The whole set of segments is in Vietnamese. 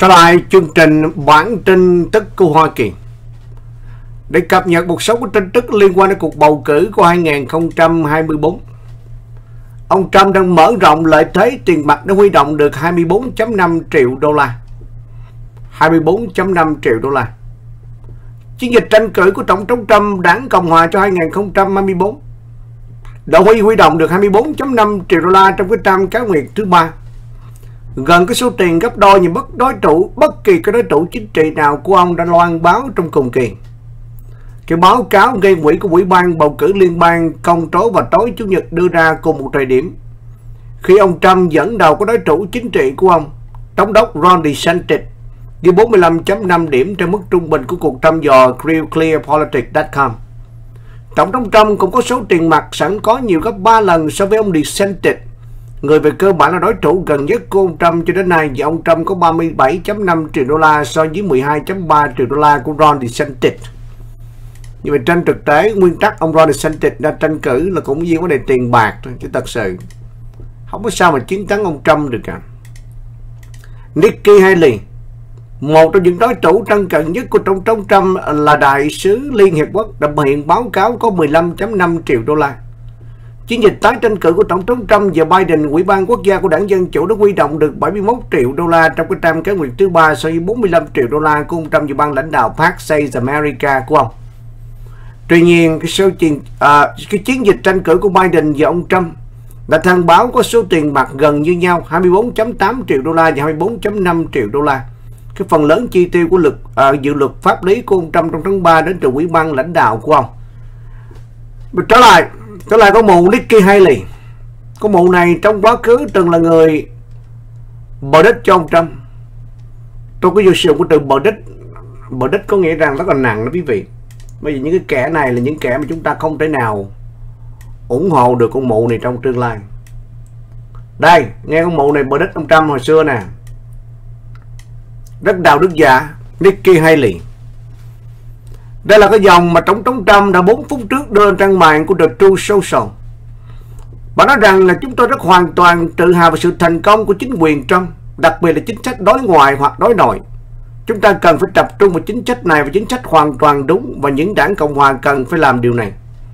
Trở lại chương trình bản tin tức của Hoa Kỳ để cập nhật một số tin tức liên quan đến cuộc bầu cử của 2024. Ông Trump đang mở rộng lợi thế tiền mặt để huy động được 24,5 triệu đô la. 24,5 triệu đô la. Chiến dịch tranh cử của Tổng thống Trump đảng Cộng hòa cho 2024 đã huy động được 24,5 triệu đô la trong cái năm cá nguyệt thứ ba, gần cái số tiền gấp đôi như bất kỳ cái đối thủ chính trị nào của ông đã loan báo trong cùng kỳ. Cái báo cáo gây quỹ của Ủy ban bầu cử liên bang công tố vào tối Chủ nhật đưa ra cùng một thời điểm khi ông Trump dẫn đầu cái đối thủ chính trị của ông, Thống đốc Ron DeSantis, với 45,5 điểm trên mức trung bình của cuộc thăm dò ClearPolitics.com. Tổng thống Trump cũng có số tiền mặt sẵn có nhiều gấp 3 lần so với ông DeSantis, người về cơ bản là đối thủ gần nhất của ông Trump cho đến nay, và ông Trump có 37,5 triệu đô la so với 12,3 triệu đô la của Ron DeSantis. Nhưng mà trên thực tế, nguyên tắc ông Ron DeSantis đã tranh cử là cũng vì vấn đề tiền bạc thôi, chứ thật sự không có sao mà chiến thắng ông Trump được cả. Nikki Haley, một trong những đối thủ thân cận nhất của Tổng thống Trump là đại sứ Liên Hiệp Quốc, đã hiện báo cáo có 15,5 triệu đô la. Chiến dịch tái tranh cử của Tổng thống Trump và Biden, Ủy ban quốc gia của đảng Dân Chủ đã huy động được 71 triệu đô la trong cái năm cá nguyệt thứ ba so với 45 triệu đô la của ông Trump và ban lãnh đạo Pax Saves America của ông. Tuy nhiên, cái chiến dịch tranh cử của Biden và ông Trump đã thông báo có số tiền mặt gần như nhau, 24,8 triệu đô la và 24,5 triệu đô la. Cái phần lớn chi tiêu của dự luật pháp lý của ông Trump trong tháng 3 đến từ Ủy ban lãnh đạo của ông. Trở lại có mụ Nikki Haley. Có mụ này trong quá khứ từng là người bờ đích cho ông Trump. Tôi có dùng sử dụng của từ bờ đích. Bờ đích có nghĩa rằng rất là nặng đó quý vị. Bởi vì những cái kẻ này là những kẻ mà chúng ta không thể nào ủng hộ được con mụ này trong tương lai. Đây, nghe con mụ này bờ đích ông Trump hồi xưa nè. Rất đạo đức giả, Nikki Haley. Đây là cái dòng mà Tổng thống Trump đã 4 phút trước đưa lên trang mạng của The Truth Social. Bà nói rằng là chúng tôi rất hoàn toàn tự hào về sự thành công của chính quyền Trump, đặc biệt là chính sách đối ngoại hoặc đối nội. Chúng ta cần phải tập trung vào chính sách này và chính sách hoàn toàn đúng, và những đảng Cộng hòa cần phải làm điều này.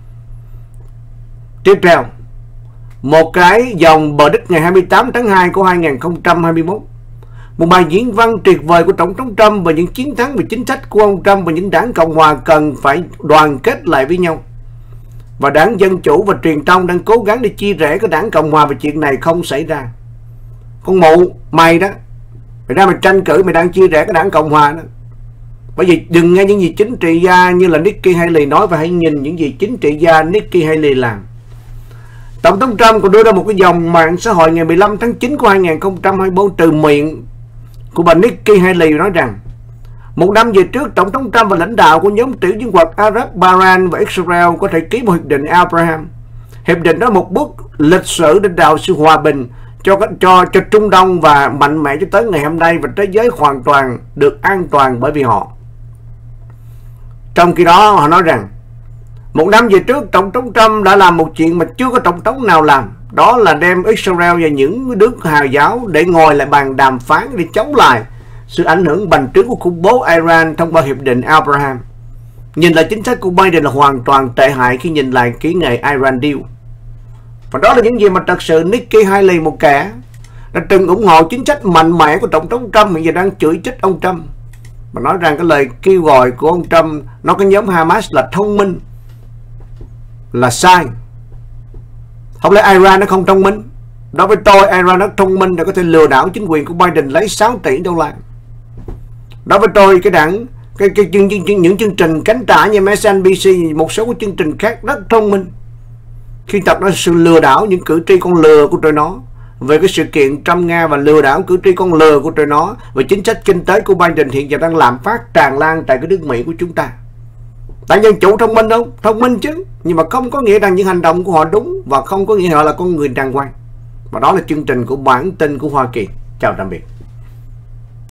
Tiếp theo, một cái dòng bờ đích ngày 28 tháng 2 của 2021. Một bài diễn văn tuyệt vời của Tổng thống Trump về những chiến thắng về chính sách của ông Trump và những đảng Cộng hòa cần phải đoàn kết lại với nhau. Và đảng Dân Chủ và truyền thông đang cố gắng để chia rẽ cái đảng Cộng hòa về chuyện này không xảy ra. Con mụ, mày đó, mày ra mày tranh cử, mày đang chia rẽ cái đảng Cộng hòa đó. Bởi vì đừng nghe những gì chính trị gia như là Nikki Haley nói, và hãy nhìn những gì chính trị gia Nikki Haley làm. Tổng thống Trump còn đưa ra một cái dòng mạng xã hội ngày 15 tháng 9 của 2024 từ miệng của bà Nikki Haley nói rằng một năm về trước, Tổng thống Trump và lãnh đạo của nhóm tiểu vương quốc Ả Rập, Bahrain và Israel có thể ký một hiệp định Abraham. Hiệp định đó là một bước lịch sử để tạo sự hòa bình cho Trung Đông và mạnh mẽ cho tới ngày hôm nay, và thế giới hoàn toàn được an toàn bởi vì họ. Trong khi đó họ nói rằng một năm về trước, Tổng thống Trump đã làm một chuyện mà chưa có tổng thống nào làm. Đó là đem Israel và những nước Hồi giáo để ngồi lại bàn đàm phán để chống lại sự ảnh hưởng bành trướng của khủng bố Iran thông qua hiệp định Abraham. Nhìn lại chính sách của Biden là hoàn toàn tệ hại khi nhìn lại kỹ nghệ Iran Deal. Và đó là những gì mà thật sự Nikki Haley, một kẻ đã từng ủng hộ chính sách mạnh mẽ của Tổng thống Trump, hiện giờ đang chửi trích ông Trump và nói rằng cái lời kêu gọi của ông Trump nói cái nhóm Hamas là thông minh là sai. Không lẽ Iran nó không thông minh? Đối với tôi, Iran nó thông minh để có thể lừa đảo chính quyền của Biden lấy 6 tỷ đô la. Đối với tôi, những chương trình cánh tả như MSNBC, một số chương trình khác rất thông minh khi tập nó sự lừa đảo những cử tri con lừa của tụi nó về cái sự kiện Trump Nga, và lừa đảo cử tri con lừa của tụi nó về chính sách kinh tế của Biden hiện giờ đang làm phát tràn lan tại cái nước Mỹ của chúng ta. Đảng Dân Chủ thông minh không? Thông minh chứ, nhưng mà không có nghĩa rằng những hành động của họ đúng, và không có nghĩa họ là con người đàng hoàng. Và đó là chương trình của bản tin của Hoa Kỳ. Chào tạm biệt.